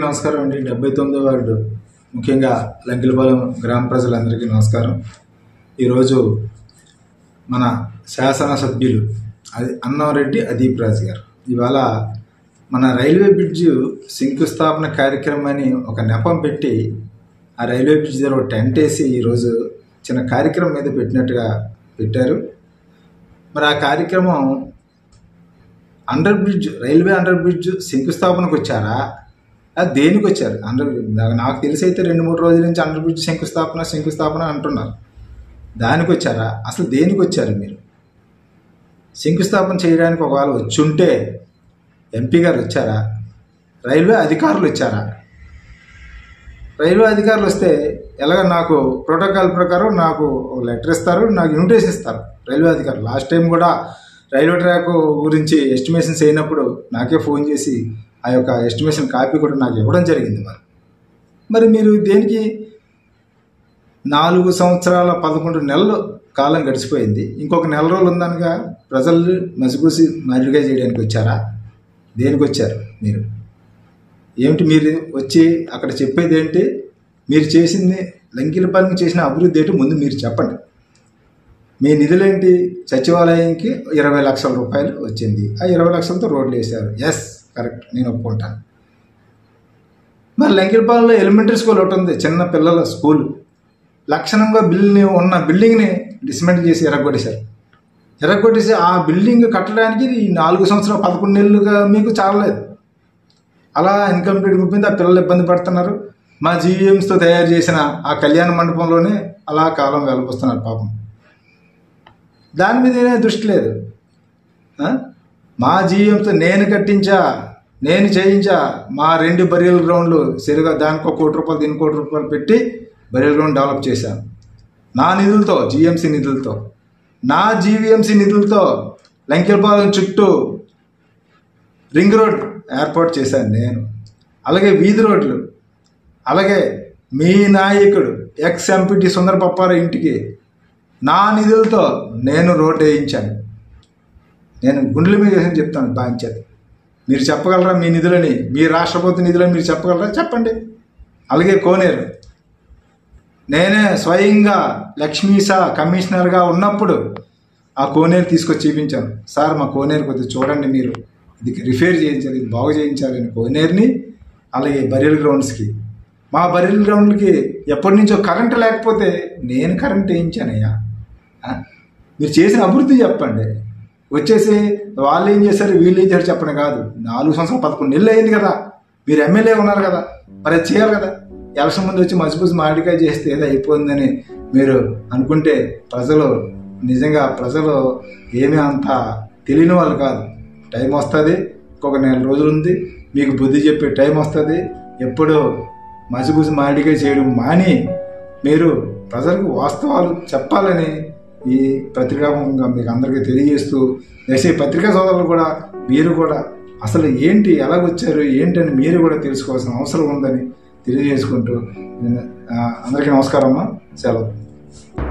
నమస్కారం అండి. 79వ వార్డు ముఖ్యంగా లంకిలపాలెం గ్రామ ప్రజలందరికీ నమస్కారం. ఈరోజు మన శాసనసభ్యులు అన్నంరెడ్డి అదీప్ రాజు గారు ఇవాళ మన రైల్వే బ్రిడ్జ్ శంకుస్థాపన కార్యక్రమాన్ని ఒక నెపం పెట్టి ఆ రైల్వే బ్రిడ్జ్ దగ్గర ఒక టెంట్ వేసి ఈరోజు చిన్న కార్యక్రమం మీద పెట్టినట్టుగా పెట్టారు. మరి ఆ కార్యక్రమం రైల్వే అండర్ బ్రిడ్జ్ శంకుస్థాపనకు వచ్చారా, అది దేనికి వచ్చారు? నాకు తెలిసి అయితే 2-3 రోజుల నుంచి అండర్ బ్రిడ్జ్ శంకుస్థాపన అంటున్నారు. దానికి వచ్చారా? అసలు దేనికి వచ్చారు మీరు? శంకుస్థాపన చేయడానికి ఒకవేళ వచ్చుంటే ఎంపీ గారు వచ్చారా? రైల్వే అధికారులు వచ్చారా? రైల్వే అధికారులు వస్తే ఎలాగ నాకు ప్రోటోకాల్ ప్రకారం నాకు లెటర్ ఇస్తారు, నాకు ఇన్విటేషన్ ఇస్తారు రైల్వే అధికారులు. లాస్ట్ టైం కూడా రైల్వే ట్రాక్ గురించి ఎస్టిమేషన్స్ అయినప్పుడు నాకే ఫోన్ చేసి ఆ యొక్క ఎస్టిమేషన్ కాపీ కూడా నాకు ఇవ్వడం జరిగింది. మరి మీరు దేనికి 4 సంవత్సరాల 11 నెలలు కాలం గడిచిపోయింది, ఇంకొక నెల రోజులు ఉందనగా ప్రజలు మసిపూసి మాదిరిగా చేయడానికి వచ్చారా? దేనికి వచ్చారు మీరు? ఏమిటి మీరు వచ్చి అక్కడ చెప్పేది ఏంటి? మీరు చేసింది లంకిలపాలెం చేసిన అభివృద్ధి ఏంటి ముందు మీరు చెప్పండి. మీ నిధులేంటి? సచివాలయంకి 20 లక్షల రూపాయలు వచ్చింది, ఆ 20 లక్షలతో రోడ్లు వేశారు. ఎస్, కరెక్ట్, నేను ఒప్పుకుంటాను. మరి లంకిలపాలెంలో ఎలిమెంటరీ స్కూల్ ఒకటి ఉంది, చిన్న పిల్లల స్కూల్. లక్షణంగా ఉన్న బిల్డింగ్ని డిస్మెంటిల్ చేసి ఎరగొట్టేసి ఆ బిల్డింగ్ కట్టడానికి ఈ 4 సంవత్సరాలు 11 నెలలుగా మీకు చాలలేదు. అలా ఇన్కంప్లీట్ అయిపోయింది, ఆ పిల్లలు ఇబ్బంది పడుతున్నారు. మా జీవీఎంస్తో తయారు చేసిన ఆ కళ్యాణ మండపంలోనే అలా కాలం వెళ్ళిపోస్తున్నారు పాపం. దాని మీద దృష్టి లేదు. మా జీవీఎంతో నేను కట్టించా, నేను చేయించా, మా 2 బరియల్ గ్రౌండ్లు సరిగా దానికి 1 కోటి రూపాయలు, దీనికి 1 కోటి రూపాయలు పెట్టి బరియల్ గ్రౌండ్ డెవలప్ చేశాను నా నిధులతో, జీఎంసీ నిధులతో. నా జీవీఎంసీ నిధులతో లంకిలపాలెం చుట్టూ రింగ్ రోడ్ ఏర్పాటు చేశాను నేను. అలాగే వీధి రోడ్లు, అలాగే మీ నాయకుడు ఎక్స్ ఎంపీటీ సుందర పప్పార ఇంటికి నా నిధులతో నేను రోడ్డు వేయించాను. నేను గుండెల మీద వేసి చెప్తాను బాధ్యత. మీరు చెప్పగలరా మీ నిధులని, మీ రాష్ట్రపతి నిధులని మీరు చెప్పగలరా? చెప్పండి. అలాగే కోనేరు, నేనే స్వయంగా లక్ష్మీసా కమిషనర్గా ఉన్నప్పుడు ఆ కోనేరు తీసుకొచ్చి చూపించాను. సార్ మా కోనేరు కొద్దిగా చూడండి, మీరు ఇది రిపేర్ చేయించాలి, ఇది బాగు చేయించాలి అని కోనేరుని. అలాగే బరియల్ గ్రౌండ్స్కి, మా బరియల్ గ్రౌండ్లకి ఎప్పటి నుంచో కరెంటు లేకపోతే నేను కరెంట్ వేయించానయ్యా. మీరు చేసిన అభివృద్ధి చెప్పండి. వచ్చేసి వాళ్ళు ఏం చేశారు, వీళ్ళు ఏం చేశారు చెప్పడం కాదు. 4 సంవత్సరాలు 11 నెలలు అయింది కదా, మీరు ఎమ్మెల్యే ఉన్నారు కదా, మరి అది చేయాలి కదా. ఎలక్షన్ ముందు వచ్చి మసిపూసి మాడికాయ చేస్తే ఏదో అయిపోయిందని మీరు అనుకుంటే నిజంగా ప్రజలు ఏమీ అంత తెలియని వాళ్ళు కాదు. టైం వస్తుంది, ఇంకొక 4 రోజులు ఉంది, మీకు బుద్ధి చెప్పే టైం వస్తుంది. ఎప్పుడు మసిపూసి మాడికాయ చేయడం మాని మీరు ప్రజలకు వాస్తవాలు చెప్పాలని ఈ పత్రికాముఖంగా మీకు అందరికీ తెలియజేస్తూ, దయచేసి పత్రికా సోదరులు కూడా మీరు కూడా అసలు ఏంటి, ఎలాగొచ్చారు ఏంటని మీరు కూడా తెలుసుకోవాల్సిన అవసరం ఉందని తెలియజేసుకుంటూ అందరికీ నమస్కారం అమ్మా, సెలవు.